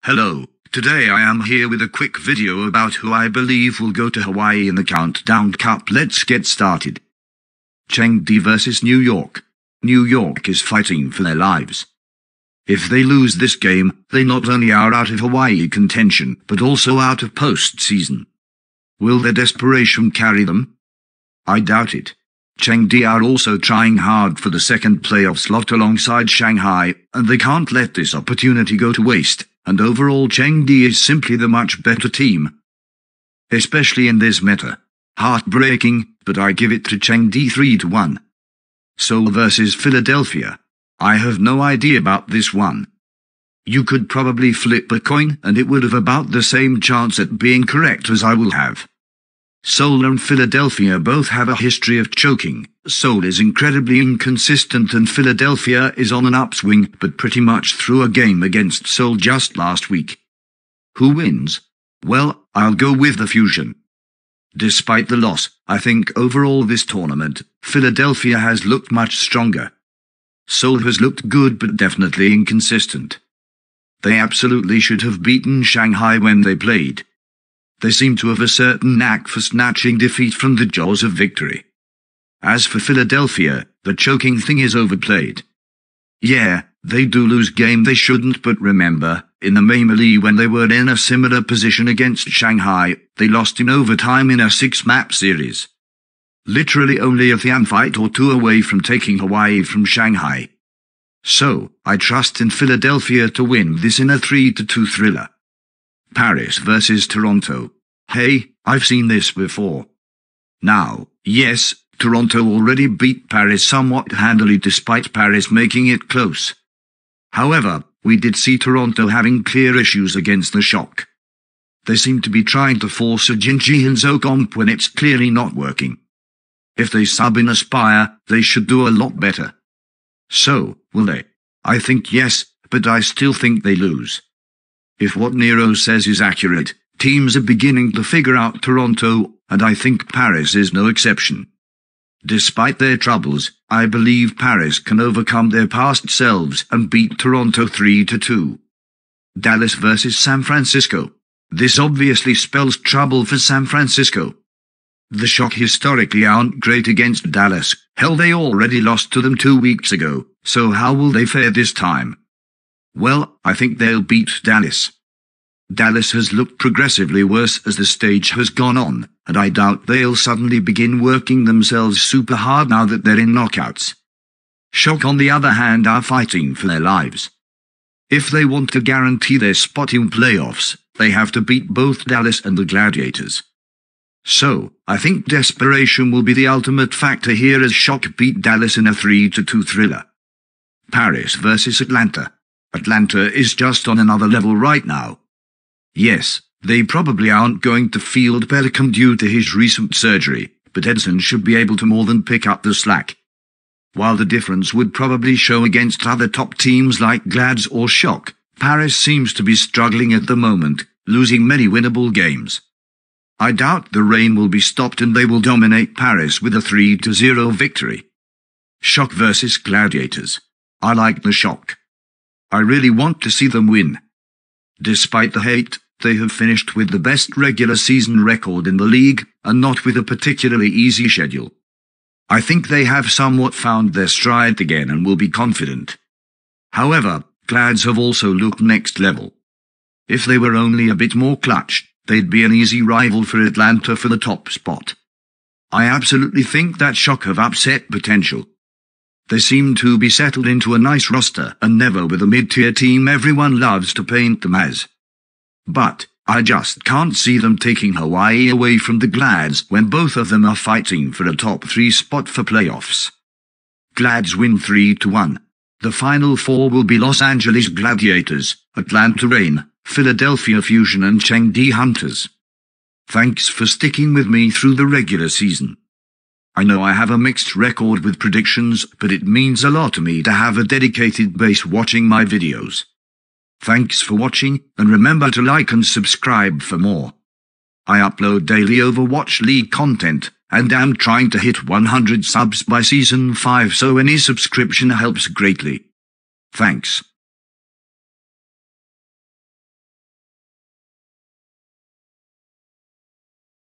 Hello, today I am here with a quick video about who I believe will go to Hawaii in the Countdown Cup. Let's get started. Chengdu versus New York. New York is fighting for their lives. If they lose this game, they not only are out of Hawaii contention, but also out of postseason. Will their desperation carry them? I doubt it. Chengdu are also trying hard for the second playoff slot alongside Shanghai, and they can't let this opportunity go to waste, and overall Chengdu is simply the much better team. Especially in this meta. Heartbreaking, but I give it to Chengdu 3-1. Seoul versus Philadelphia. I have no idea about this one. You could probably flip a coin and it would have about the same chance at being correct as I will have. Seoul and Philadelphia both have a history of choking. Seoul is incredibly inconsistent and Philadelphia is on an upswing, but pretty much threw a game against Seoul just last week. Who wins? Well, I'll go with the Fusion. Despite the loss, I think overall this tournament, Philadelphia has looked much stronger. Seoul has looked good but definitely inconsistent. They absolutely should have beaten Shanghai when they played. They seem to have a certain knack for snatching defeat from the jaws of victory. As for Philadelphia, the choking thing is overplayed. Yeah, they do lose game they shouldn't, but remember, in the melee when they were in a similar position against Shanghai, they lost in overtime in a 6-map series. Literally only a Thian fight or two away from taking Hawaii from Shanghai. So, I trust in Philadelphia to win this in a 3-2 thriller. Paris versus Toronto. Hey, I've seen this before. Now, yes, Toronto already beat Paris somewhat handily despite Paris making it close. However, we did see Toronto having clear issues against the Shock. They seem to be trying to force a Jinji Hinzo comp when it's clearly not working. If they sub in Aspire, they should do a lot better. So, will they? I think yes, but I still think they lose. If what Nero says is accurate, teams are beginning to figure out Toronto, and I think Paris is no exception. Despite their troubles, I believe Paris can overcome their past selves and beat Toronto 3-2. Dallas versus San Francisco. This obviously spells trouble for San Francisco. The Shock historically aren't great against Dallas. Hell, they already lost to them 2 weeks ago, so how will they fare this time? Well, I think they'll beat Dallas. Dallas has looked progressively worse as the stage has gone on, and I doubt they'll suddenly begin working themselves super hard now that they're in knockouts. Shock, on the other hand, are fighting for their lives. If they want to guarantee their spot in playoffs, they have to beat both Dallas and the Gladiators. So, I think desperation will be the ultimate factor here as Shock beat Dallas in a 3-2 thriller. Paris versus Atlanta. Atlanta is just on another level right now. Yes, they probably aren't going to field Pelican due to his recent surgery, but Edson should be able to more than pick up the slack. While the difference would probably show against other top teams like Glads or Shock, Paris seems to be struggling at the moment, losing many winnable games. I doubt the rain will be stopped and they will dominate Paris with a 3-0 victory. Shock versus Gladiators. I like the Shock. I really want to see them win. Despite the hate, they have finished with the best regular season record in the league, and not with a particularly easy schedule. I think they have somewhat found their stride again and will be confident. However, Glads have also looked next level. If they were only a bit more clutch, they'd be an easy rival for Atlanta for the top spot. I absolutely think that Shock have upset potential. They seem to be settled into a nice roster and never with a mid-tier team everyone loves to paint them as. But, I just can't see them taking Hawaii away from the Glads when both of them are fighting for a top 3 spot for playoffs. Glads win 3-1. The final 4 will be Los Angeles Gladiators, Atlanta Reign, Philadelphia Fusion and Chengdu Hunters. Thanks for sticking with me through the regular season. I know I have a mixed record with predictions, but it means a lot to me to have a dedicated base watching my videos. Thanks for watching, and remember to like and subscribe for more. I upload daily Overwatch League content, and am trying to hit 100 subs by Season 5, so any subscription helps greatly. Thanks.